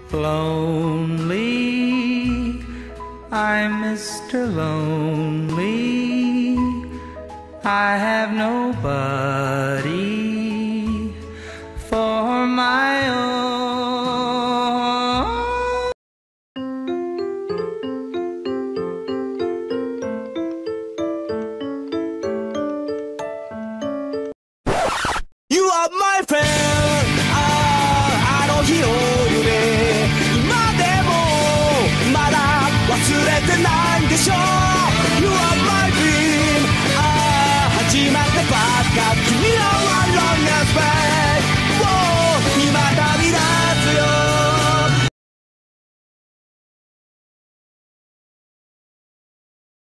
Lonely, I'm Mr. Lonely. I have nobody for my own. You are my friend. あの日の夢、今でもまだ忘れてないでしょ。 You are my dream. 始まってばっか君らは